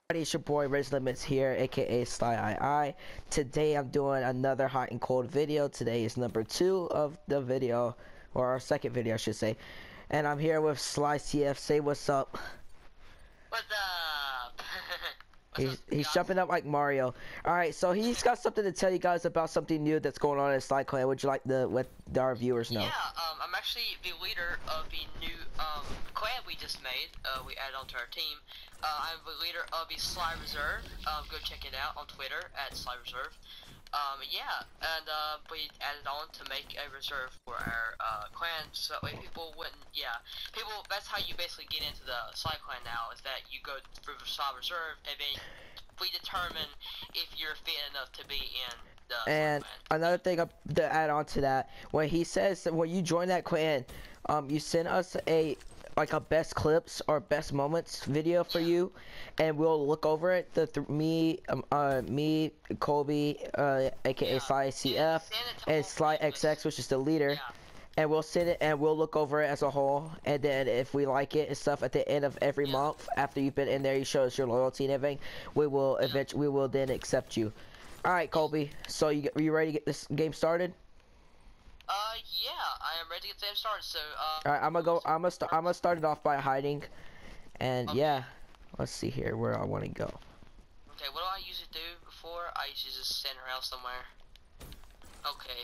It's your boy Rage Limits here, aka Sly II. Today I'm doing another hot and cold video. Today is number 2 of the video, or our second video I should say. And I'm here with Sly CF. Say what's up. What's up? He's jumping up like Mario. Alright, so he's got something to tell you guys about something new that's going on in Sly Clan. Would you like to let our viewers know? Yeah, I'm actually the leader of the new clan we just made. We added onto our team. I'm the leader of the Sly Reserve. Go check it out on Twitter at Sly Reserve. Yeah, and we added on to make a reserve for our clan, so that way people wouldn't. Yeah, people. That's how you basically get into the Sly Clan now. Is that you go through the Sly Reserve, and then we determine if you're fit enough to be in the and Sly Clan. another thing to add on to that, when he says that when you join that clan, you send us a best clips or best moments video for you, and we'll look over it. Me, Colby, aka Sly CF, and Sly XX, which is the leader. Yeah. And we'll send it, and we'll look over it as a whole, and then if we like it and stuff, at the end of every month, after you've been in there, you show us your loyalty and everything, we will then accept you. All right, Colby. So you ready to get this game started? Yeah, I am ready to get them started. So, All right, I'm gonna start it off by hiding, and Okay. yeah, let's see here where I want to go. Okay, what do I usually do before? I usually just stand around somewhere. Okay.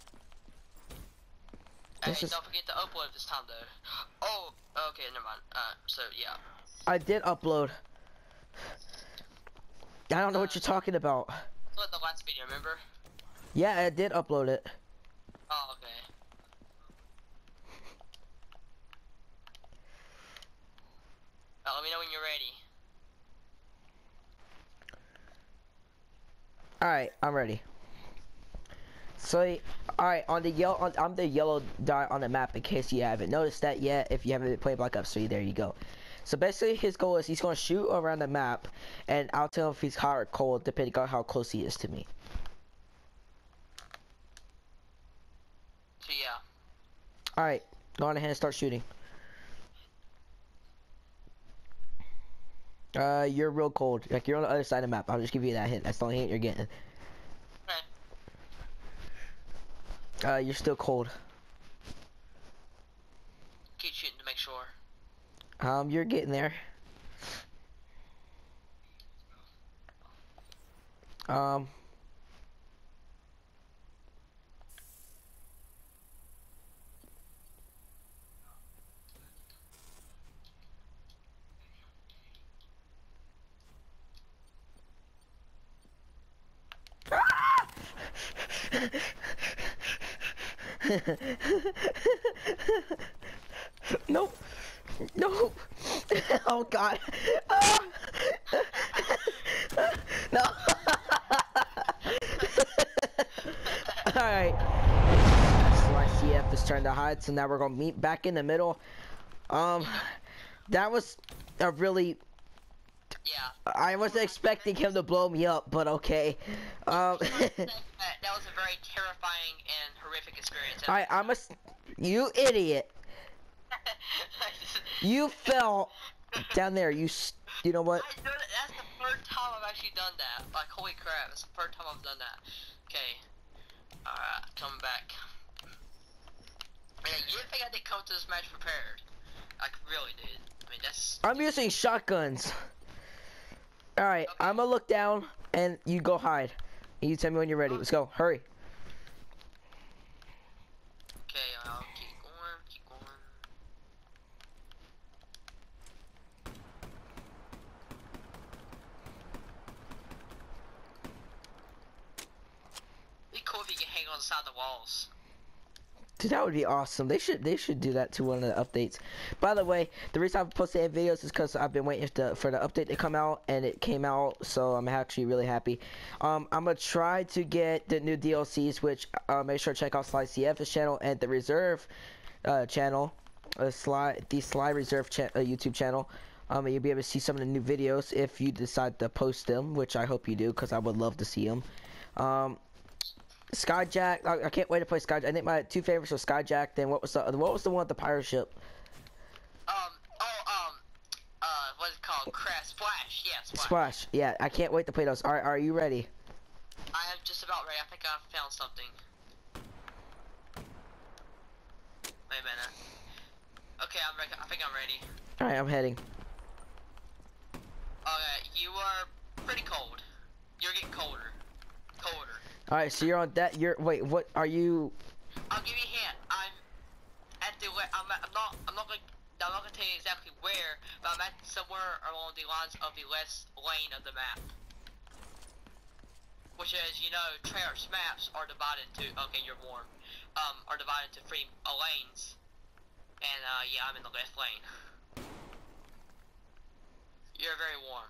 Hey, don't forget to upload this time, though. Oh, okay, never mind. So, yeah. I did upload. I don't know what you're talking about. Look at the last video, remember? Yeah, I did upload it. Oh, okay. Let me know when you're ready. Alright, I'm ready. So, alright, on the yellow, I'm the yellow dot on the map in case you haven't noticed that yet. If you haven't been playing Black Ops 3, there you go. So basically, his goal is he's going to shoot around the map, and I'll tell him if he's hot or cold, depending on how close he is to me. So, yeah. Alright, go on ahead and start shooting. You're real cold. Like, you're on the other side of the map. I'll just give you that hint. That's the only hint you're getting. Okay. You're still cold. Keep shooting to make sure. You're getting there. Nope. Nope. Oh God. No. Alright. Sly CF is trying to hide, so now we're gonna meet back in the middle. That was a really... Yeah. I wasn't expecting him to blow me up, but okay. That was a very terrifying and horrific experience. Alright, you idiot. You fell down there. You know what? That's the third time I've actually done that. Like, holy crap, that's the third time I've done that. Okay. Alright, coming back. Man, you didn't think I did come to this match prepared. Like, really, dude. I mean, that's... I'm using shotguns. Alright, okay. I'm gonna look down, and you go hide. And you tell me when you're ready. Let's go. Hurry. Okay, I'll keep going, keep going. It'd be cool if you can hang on the side of the walls. Dude, that would be awesome. They should do that to one of the updates. By the way, the reason I've posted videos is because I've been waiting for the update to come out, and it came out, so I'm actually really happy. I'm gonna try to get the new DLCs, which make sure to check out Sly CF's channel and the Reserve channel, the Sly Reserve YouTube channel. And you'll be able to see some of the new videos if you decide to post them, which I hope you do, because I would love to see them. Skyjack, I can't wait to play Skyjack. I think my two favorites were Skyjack. Then what was the one with the pirate ship? what's it called? Crash, splash. Yeah, splash. Splash. Yeah, I can't wait to play those. Are you ready? I am just about ready. I think I found something. Wait a minute. Okay, I'm ready. I think I'm ready. All right, I'm heading. Okay, you are pretty cold. You're getting colder. Colder. All right, so you're on that. Wait. What are you? I'll give you a hint. I'm not gonna tell you exactly where, but I'm at somewhere along the lines of the left lane of the map. Which is, you know, Treyarch's maps are divided to, okay, you're warm, are divided to 3 lanes. And, yeah, I'm in the left lane. You're very warm.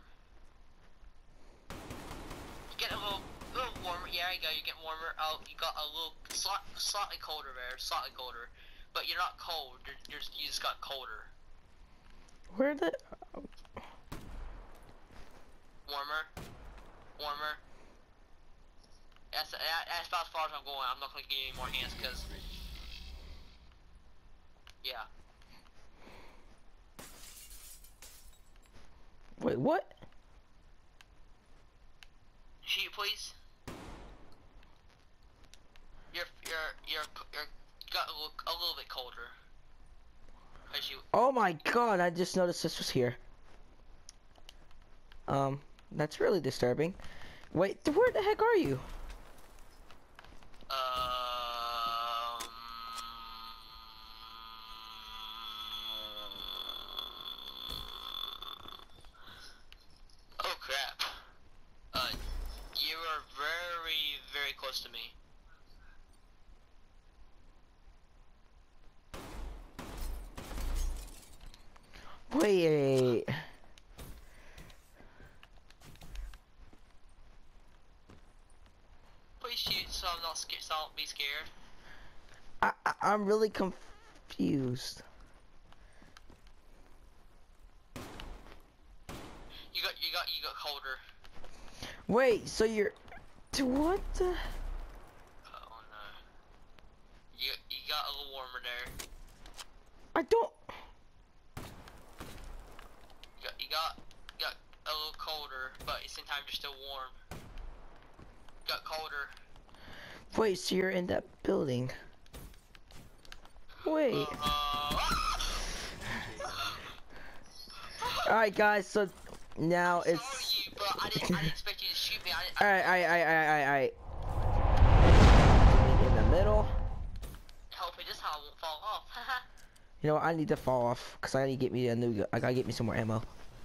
You get a little warmer, yeah, there you go, you get warmer. Oh, you got a little, slightly colder there, slightly colder. But you're not cold, you just got colder. Where the? Warmer. Warmer. That's about as far as I'm going. I'm not gonna give you any more hints, cause yeah. Wait, what? Shoot, please. You're got a little bit colder. Cause you. Oh my God! I just noticed this was here. That's really disturbing. Wait, where the heck are you? Oh crap. You are very, very close to me. Wait. Please shoot so I'm not scared. So I won't be scared. I'm really confused. You got colder. Wait, so you're what the? Oh no. You got a little warmer there. I don't. You got a little colder, but at the same time you're still warm. Got colder. Wait, so you're in that building? Wait. All right, guys. So now I'm it's. sorry, but I didn't expect you to shoot me. All right. In the middle. Hopefully this how I won't fall off. You know what? I need to fall off because I need to get me a new gun. I gotta get me some more ammo.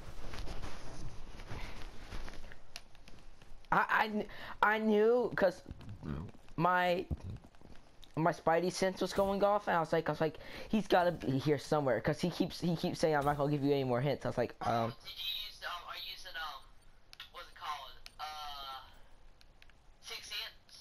I knew because my spidey sense was going off, and I was like, he's gotta be here somewhere because he keeps saying I'm not gonna give you any more hints. I was like, Did you use are you using what's it called? Sixth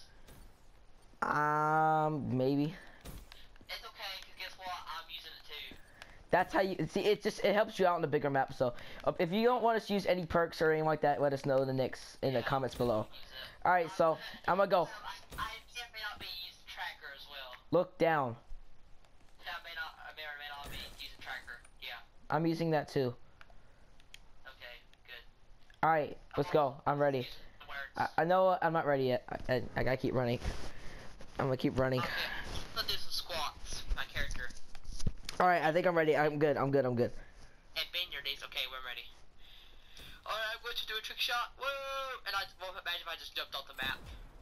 Sense? maybe. It's okay, cause guess what? I'm using it too. That's how you see. It helps you out on the bigger map. So if you don't want us to use any perks or anything like that, let us know in the comments below. All right, so I'm gonna go. I may not be using tracker as well. Look down. Yeah, I may or may not be using tracker. Yeah. I'm using that too. Okay, good. All right, let's go. I'm ready. I know I'm not ready yet. I gotta keep running. I'm gonna keep running. Okay, let's do some squats. My character. All right, I think I'm ready. I'm good. And Bender days. Okay, we're ready. Alright, I'm going to do a trick shot. Whoa! And imagine if I just jumped off the map.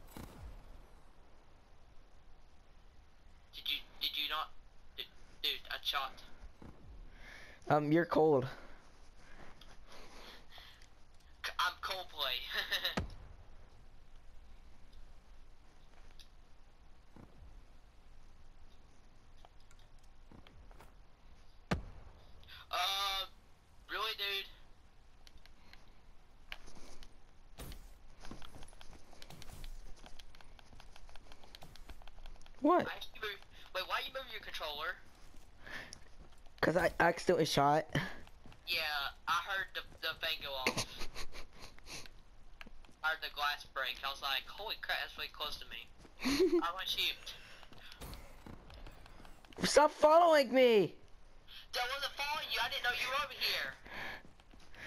Did you not? Dude, I shot. You're cold. I'm Coldplay. Really, dude? What? Wait, why you move your controller? Cause I accidentally shot. Yeah, I heard the thing go off. I heard the glass break. I was like, holy crap, that's really close to me. I want to shoot. Stop following me! I wasn't following you. I didn't know you were over here.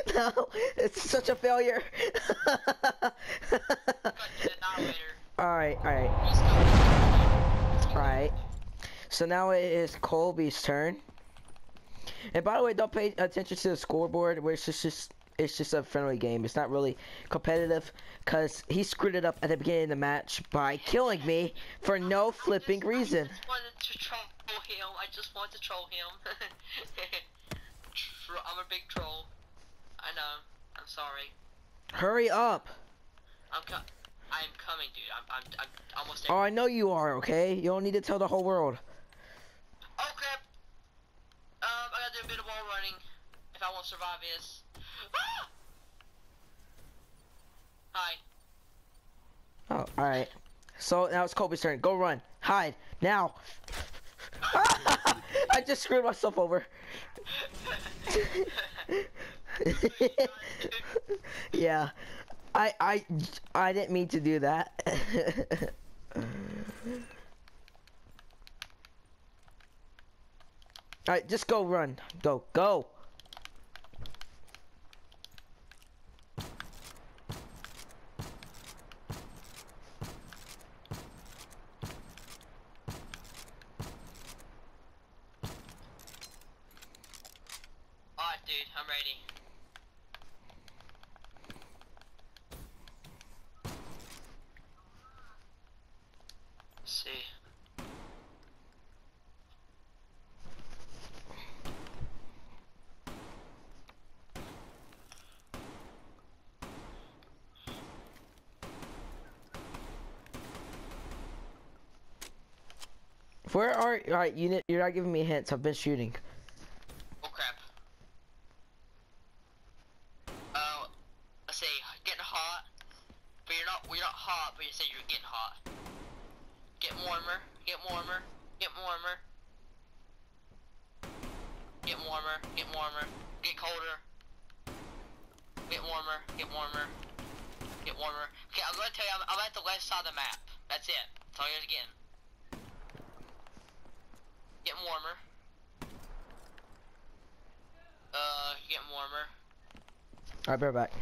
No, it's such a failure. Got the annihilator. Alright, alright, Let's go. Let's go. alright. So now it is Colby's turn. And by the way, don't pay attention to the scoreboard, where it's just a friendly game. It's not really competitive, because he screwed it up at the beginning of the match by killing me for no flipping reason. I just wanted to troll him. I just wanted to troll him. I'm a big troll. I know. I'm sorry. Hurry up. I'm coming, dude. I'm almost Oh, there. I know you are, okay? You don't need to tell the whole world. Oh crap. I gotta do a bit of wall running if I want to survive this. Ah! Hi. Oh, alright. So now it's Colby's turn. Go run. Hide. Now. I just screwed myself over. Yeah. I didn't mean to do that. Alright, just go run. Go. Go. Alright, dude. I'm ready. Let's see. Where are alright, you're not giving me hints. I've been shooting. Oh crap. Let's see, getting hot. But you're not hot, but you say you're getting hot. Get warmer, get warmer, get warmer. Get warmer, get warmer, get colder. Get warmer, get warmer, get warmer. Okay, I'm gonna tell you, I'm at the left side of the map. That's it. Tell you it again. Getting warmer. Getting warmer. Alright, bear back.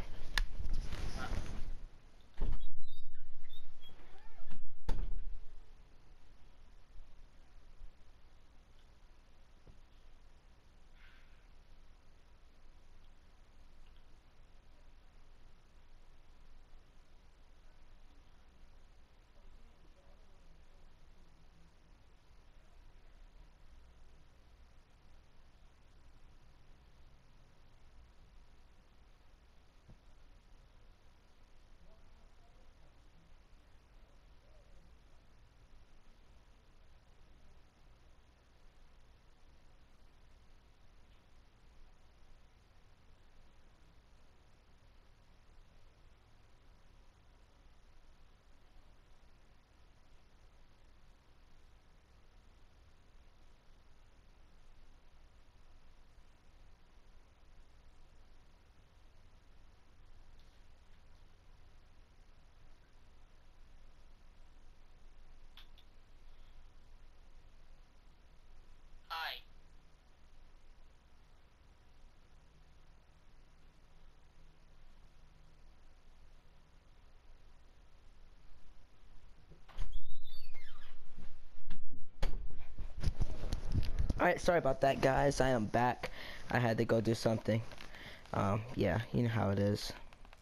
Hi. Alright, sorry about that, guys. I am back. I had to go do something. Yeah, you know how it is.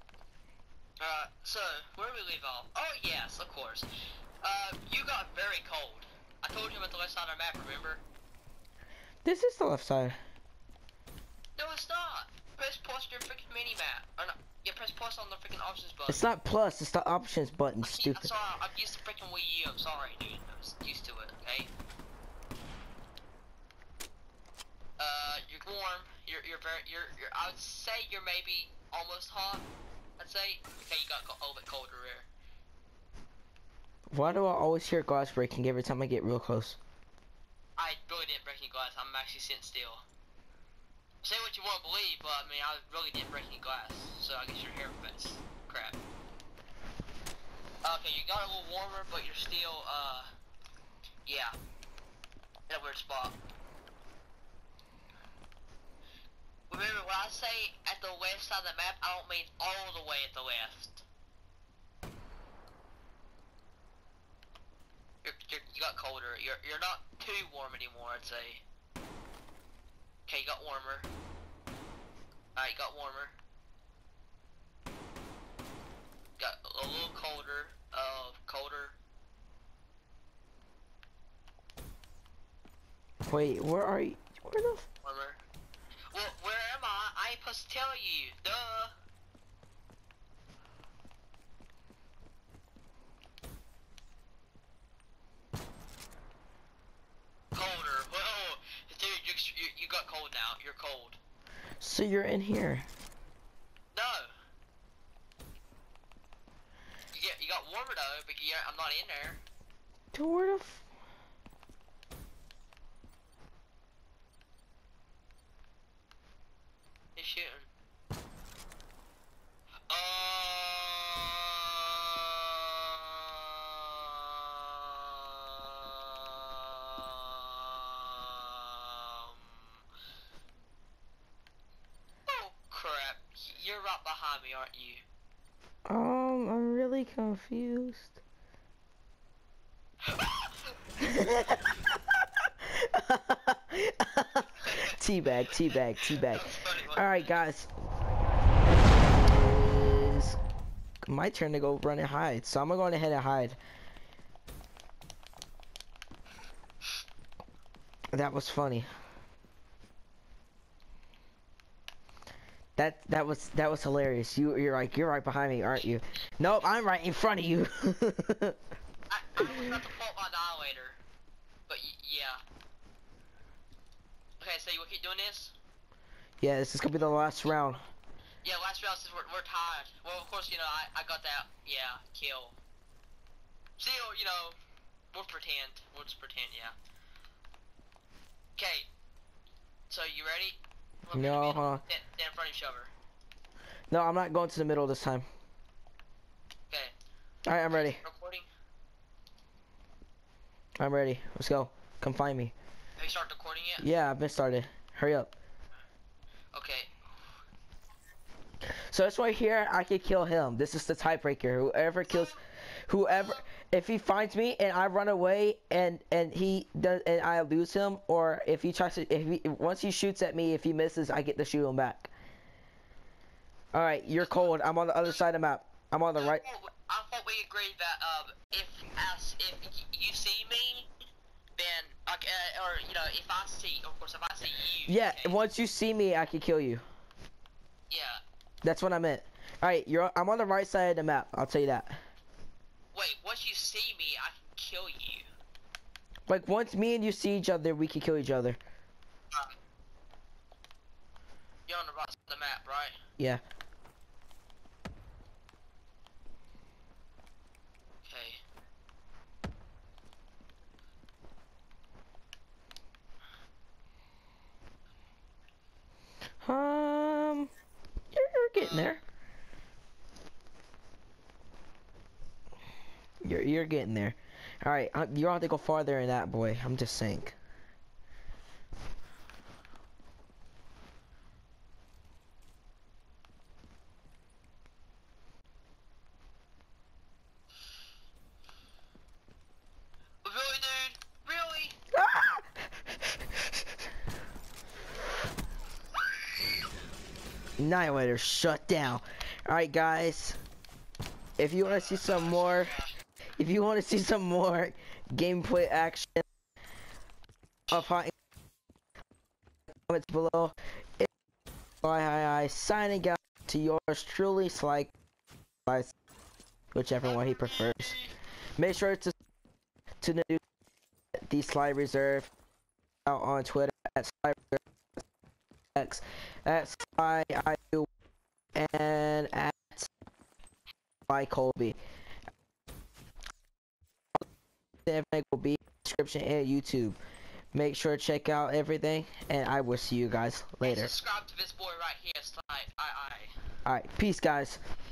So, where did we leave off? Oh, yes, of course. You got very cold. I told you about the left side of the map, remember? This is the left side. No, it's not. Press plus your freaking mini map. Or not. Yeah, press plus on the freaking options button. It's not plus, it's the options button, stupid. I'm sorry, I'm used to freaking Wii U. I'm sorry, dude. I'm used to it, okay? You're warm. You're very, I would say you're maybe almost hot. I'd say. Okay, you got a little bit colder there. Why do I always hear glass breaking every time I get real close? I really didn't break any glass. I'm actually sitting still. Say what you want to believe, but I mean, I really didn't break any glass. So I guess your hair fits. Crap. Okay, you got a little warmer, but you're still, yeah. In a weird spot. Remember, when I I say at the west side of the map, I don't mean all the way at the west. You got colder. You're not too warm anymore, I'd say. Okay, you got warmer. Alright, you got warmer. Got a little colder. Colder. Wait, where are you? Where the? Warmer. Well, where am I? I ain't supposed to tell you. Duh. Colder. Whoa. Dude, you got cold now. You're cold. So you're in here. No. You got warmer though, but yeah, I'm not in there. Dude, where the? He's shooting. Oh crap! You're right behind me, aren't you? I'm really confused. Teabag, teabag, teabag. Alright, guys. It's my turn to go run and hide. So I'm gonna go ahead and hide. That was funny. That was hilarious. You're right behind me, aren't you? Nope, I'm right in front of you. I was about to pull up my dilator, but yeah. Okay, so you keep doing this? Yeah, this is gonna be the last round. Yeah, last round since we're tied. Well, of course, you know, I got that, yeah, kill. Still, you know, we'll pretend. We'll just pretend, yeah. Okay. So, you ready? No, huh? Stand in front of each other. No, I'm not going to the middle this time. Okay. Alright, I'm ready. Recording? I'm ready. Let's go. Come find me. Have you started recording yet? Yeah, I've been started. Hurry up. Okay. So this right here, I can kill him. This is the tiebreaker. Whoever, if he finds me and I run away and he does and I lose him, or if he tries to, once he shoots at me, if he misses, I get to shoot him back. All right, you're cold. I'm on the other side of the map. I'm on the right. I thought we agreed that if you see me, then or you know, if I see, of course, if I see you. Yeah, okay. once you see me, I can kill you. Yeah. That's what I meant. All right, I'm on the right side of the map. I'll tell you that. Wait, once you see me, I can kill you. Like once me and you see each other, we can kill each other. You're on the right side of the map, right? Yeah. Okay. You're getting there. You're getting there. All right, you don't have to go farther than that, boy. I'm just saying. Really, dude? Really? Ah! Annihilator shut down. All right, guys. If you want to see some more, gameplay action of Hot, comments below. I signing out to yours truly, Sly, whichever one he prefers. Make sure to the Sly Reserve out on Twitter at Sly Reserve X, at Sly IU, and at Sly Colby. Everything will be in the description and YouTube. Make sure to check out everything, and I will see you guys later. And subscribe to this boy right here, Sly II. Alright, peace, guys.